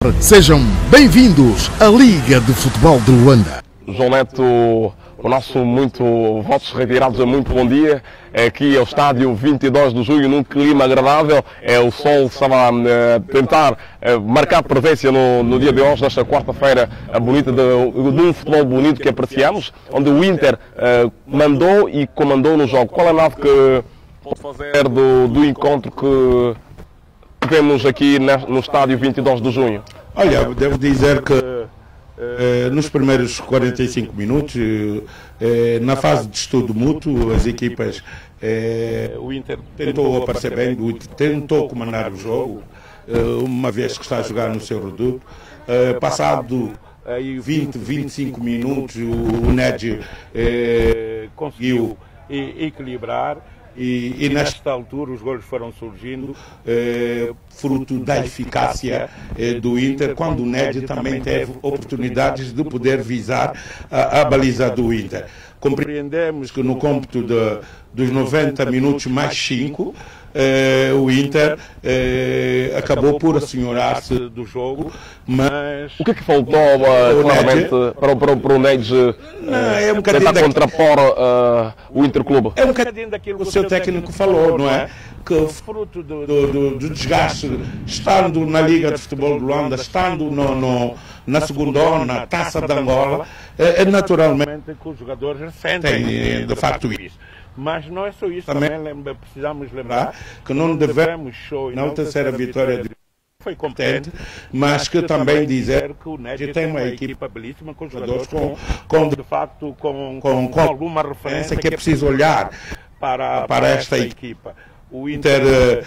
Sejam bem-vindos à Liga de Futebol de Luanda. João Neto, o nosso votos retirados, muito bom dia. Aqui é o estádio 22 de julho, num clima agradável. O sol estava a tentar marcar presença no dia de hoje, nesta quarta-feira bonita, de um futebol bonito que apreciamos, onde o Inter mandou e comandou no jogo. Qual é a nota que pode fazer do encontro que vemos aqui no estádio 22 de junho? Olha, devo dizer que nos primeiros 45 minutos, na fase de estudo mútuo, as equipas, o Inter tentou aparecer bem, o Inter tentou comandar o jogo, uma vez que está a jogar no seu reduto. Passado 20, 25 minutos, o Ned conseguiu equilibrar. E nesta altura os golos foram surgindo, fruto da eficácia do Inter, quando o Ned também teve oportunidades de poder visar a baliza do Inter. Compreendemos que no cômputo dos 90 minutos mais 5, o Inter acabou por assenhorar-se do jogo, mas... O que é que faltou claramente para o Ned tentar contrapor o Interclube? É um bocadinho daquilo que o seu técnico falou, não é? Que fruto do desgaste, estando na Liga de Futebol de Luanda, estando na segunda, na Taça de Angola, naturalmente que os jogadores sentem de facto isso. Mas não é só isso, também precisamos lembrar que não devemos na terceira vitória foi competente, mas que também dizer que o Ned tem uma equipa belíssima, com jogadores de facto com alguma referência que é preciso olhar para esta equipa. O Inter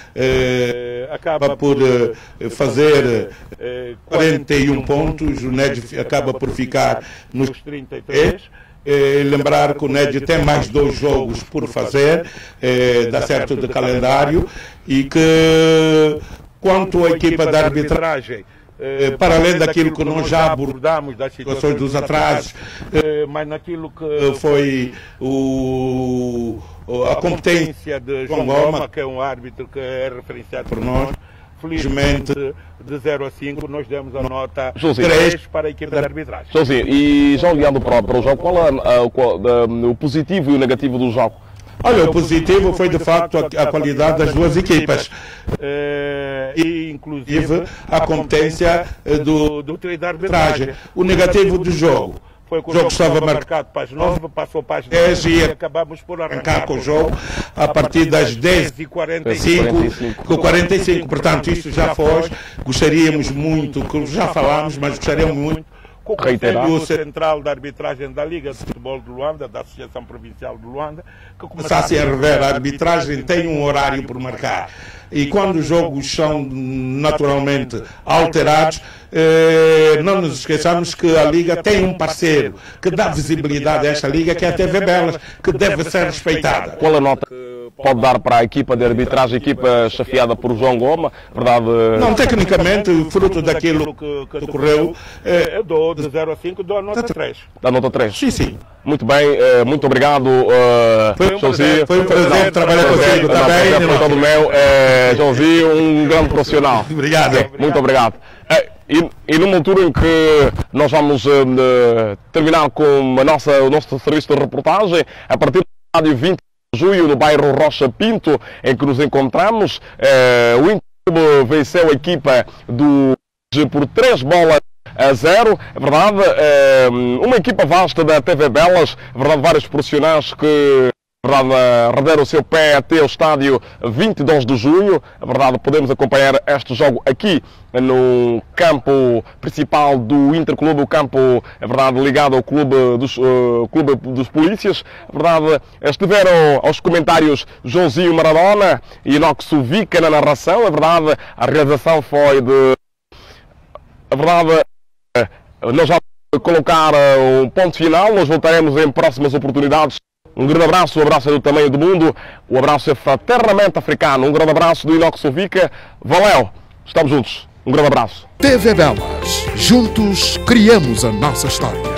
acaba por fazer 41 pontos, o Ned acaba por ficar nos 33. Lembrar que o Ned tem mais 2 jogos por fazer, dá certo de calendário, e que quanto à equipa da arbitragem, para além daquilo que nós já abordamos, das situações dos atrasos, mas naquilo que foi a competência de João Goma, que é um árbitro que é referenciado por nós, felizmente, de 0 a 5, nós demos a nota 3 para a equipe de arbitragem. Joãozinho, e já olhando para o jogo, qual é o positivo e o negativo do jogo? Olha, o positivo foi de facto a qualidade das duas equipas, e inclusive a competência do trio de arbitragem. O negativo do jogo foi que o jogo estava marcado para as 9, passou para as 10 e acabamos por arrancar com o jogo a partir das 10h45, portanto isto já foi, gostaríamos muito, que já falámos, mas gostaríamos muito com o Conselho Central da Arbitragem da Liga de Futebol de Luanda, da Associação Provincial de Luanda, que começasse a rever a arbitragem, tem um horário por marcar. E quando os jogos são naturalmente alterados, não nos esqueçamos que a Liga tem um parceiro que dá visibilidade a esta Liga, que é a TV Belas, que deve ser respeitada. Qual a nota que pode dar para a equipa de arbitragem, a equipa chefiada por João Goma? Verdade? Não, tecnicamente, fruto daquilo que ocorreu, eu dou de 0 a 5, dou a nota 3. Dá nota 3? Sim, sim. Muito bem, muito obrigado, Joãozinho. Foi um prazer trabalhar contigo também. Todo meu, Joãozinho, um grande profissional. Obrigado. Muito obrigado. E numa altura em que nós vamos terminar com o nosso serviço de reportagem, a partir do estádio 20 de julho, no bairro Rocha Pinto, em que nos encontramos, o Inter venceu a equipa por 3-0. É verdade, uma equipa vasta da TV Belas, é verdade, vários profissionais que arrederam o seu pé até o estádio 22 de junho. É verdade, podemos acompanhar este jogo aqui no campo principal do Interclube, o campo, é verdade, ligado ao clube dos polícias. É verdade, estiveram aos comentários Joãozinho Maradona e Inoxo Vica na narração. É verdade, a realização foi é verdade, nós vamos colocar um ponto final, nós voltaremos em próximas oportunidades. Um grande abraço, o abraço é do tamanho do mundo, o abraço é fraternamente africano. Um grande abraço do Inoxo Vica. Valeu, estamos juntos. Um grande abraço. TV Belas, juntos criamos a nossa história.